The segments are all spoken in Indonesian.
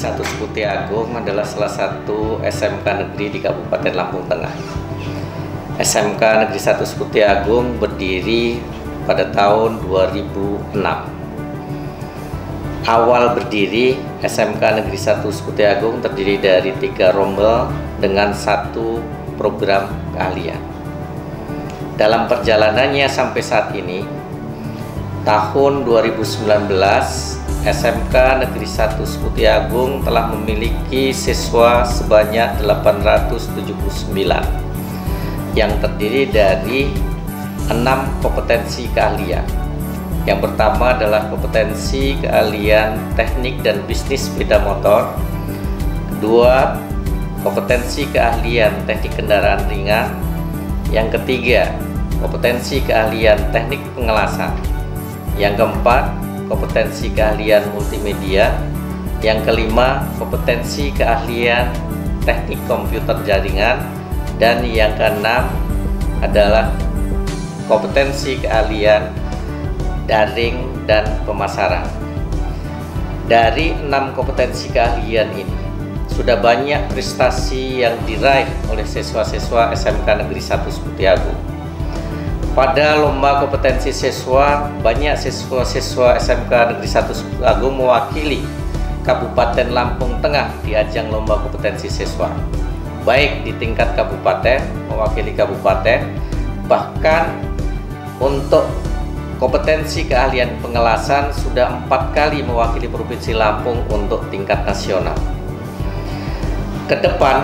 1 Putih Agung adalah salah satu SMK negeri di Kabupaten Lampung Tengah. SMK Negeri 1 Putih Agung berdiri pada tahun 2006. Awal berdiri, SMK Negeri 1 Putih Agung terdiri dari 3 rombel dengan 1 program keahlian. Dalam perjalanannya sampai saat ini, tahun 2019, SMK Negeri 1 Putih Agung telah memiliki siswa sebanyak 879 yang terdiri dari 6 kompetensi keahlian. Yang pertama adalah kompetensi keahlian teknik dan bisnis sepeda motor. Kedua, kompetensi keahlian teknik kendaraan ringan. Yang ketiga, kompetensi keahlian teknik pengelasan. Yang keempat, kompetensi keahlian multimedia. Yang kelima, kompetensi keahlian teknik komputer jaringan. Dan yang keenam adalah kompetensi keahlian daring dan pemasaran. Dari 6 kompetensi keahlian ini, sudah banyak prestasi yang diraih oleh siswa-siswa SMK Negeri 1 Putih Agung. Pada lomba kompetensi siswa, banyak siswa-siswa SMK Negeri 1 Putih Agung mewakili Kabupaten Lampung Tengah di ajang lomba kompetensi siswa, baik di tingkat kabupaten, mewakili kabupaten, bahkan untuk kompetensi keahlian pengelasan sudah 4 kali mewakili Provinsi Lampung untuk tingkat nasional. Kedepan,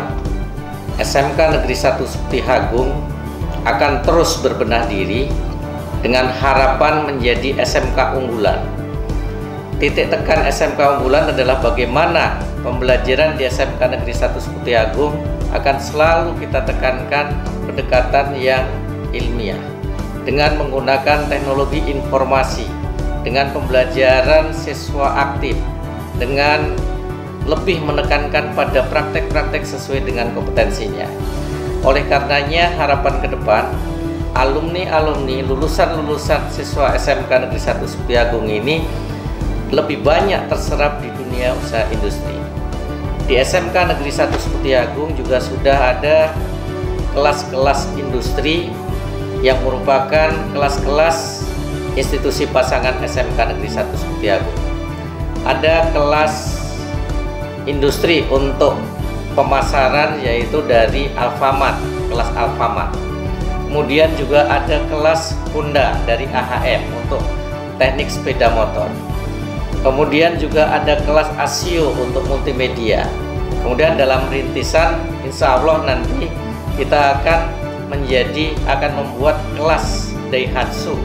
SMK Negeri 1 Putih Agung akan terus berbenah diri dengan harapan menjadi SMK unggulan. Titik tekan SMK unggulan adalah bagaimana pembelajaran di SMK Negeri 1 Putih Agung akan selalu kita tekankan pendekatan yang ilmiah dengan menggunakan teknologi informasi, dengan pembelajaran siswa aktif, dengan lebih menekankan pada praktek-praktek sesuai dengan kompetensinya. Oleh karenanya, harapan ke depan, alumni-alumni lulusan-lulusan siswa SMK Negeri 1 Putih Agung ini lebih banyak terserap di dunia usaha industri. Di SMK Negeri 1 Putih Agung juga sudah ada kelas-kelas industri yang merupakan kelas-kelas institusi pasangan SMK Negeri 1 Putih Agung. Ada kelas industri untuk pemasaran yaitu dari Alfamart, kelas Alfamart. Kemudian juga ada kelas Honda dari AHM untuk teknik sepeda motor. Kemudian juga ada kelas ASIO untuk multimedia. Kemudian dalam rintisan, insya Allah nanti kita akan membuat kelas Daihatsu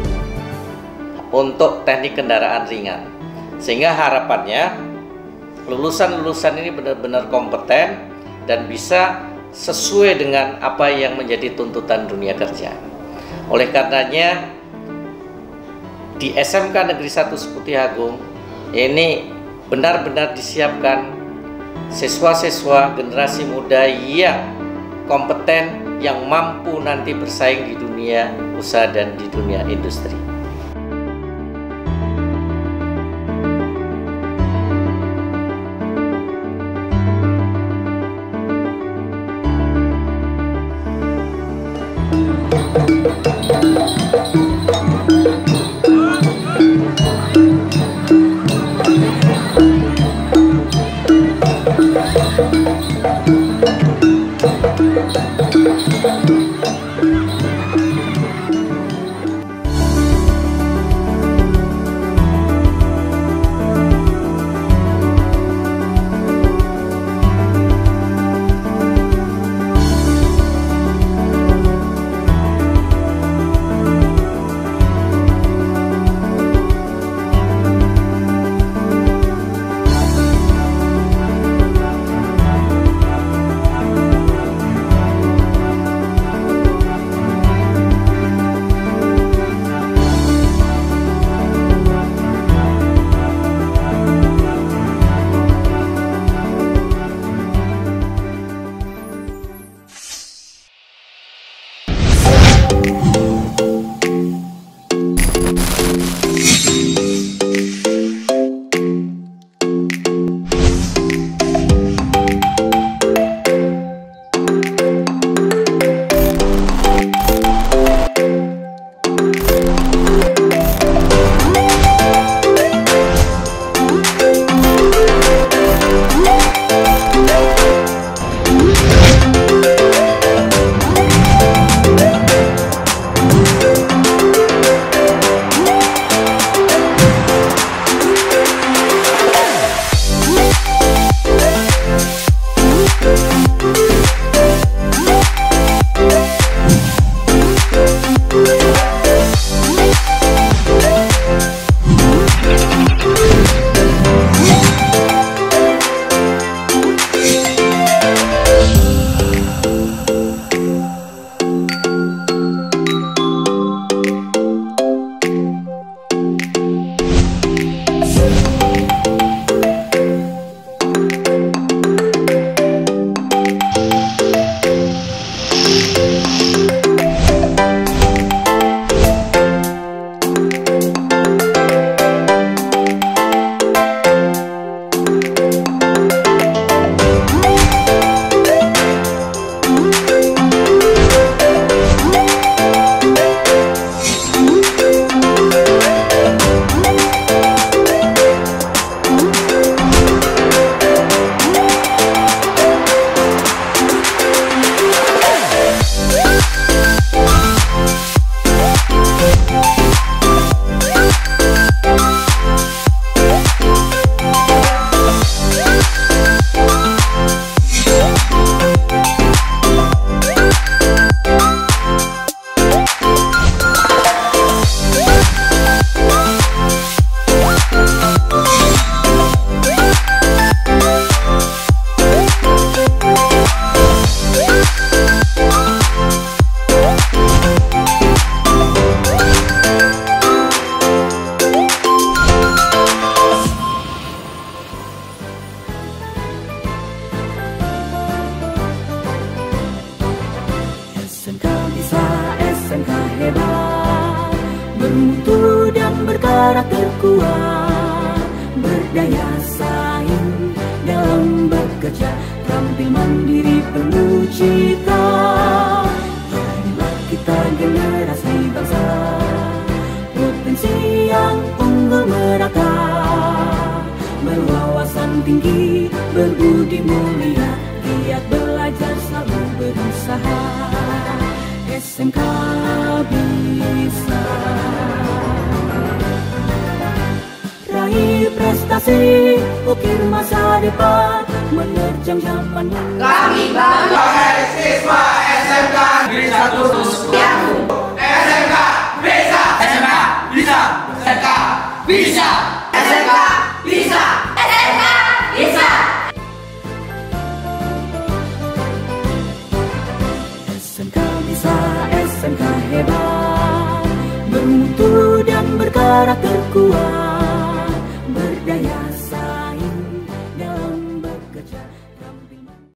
untuk teknik kendaraan ringan. Sehingga harapannya lulusan-lulusan ini benar-benar kompeten dan bisa sesuai dengan apa yang menjadi tuntutan dunia kerja. Oleh karenanya, di SMK Negeri 1 Putih Agung ini benar-benar disiapkan siswa-siswa generasi muda yang kompeten, yang mampu nanti bersaing di dunia usaha dan di dunia industri. berkarakter kuat, berdaya saing dalam bekerja, tampil mandiri penuh cita. Jadilah kita generasi bangsa, potensi yang unggul merata, berwawasan tinggi, berbudi mulia, giat belajar, selalu berusaha. SMK bisa raih prestasi, ukir masa depan, menerjang zaman. Kami bangga siswa SMK Negeri 1 Tusuktiagung. SMK bisa, SMK bisa, SMK bisa, SMK bisa, SMK bisa. SMK bisa, SMK hebat, bermutu dan berkarakter kuat,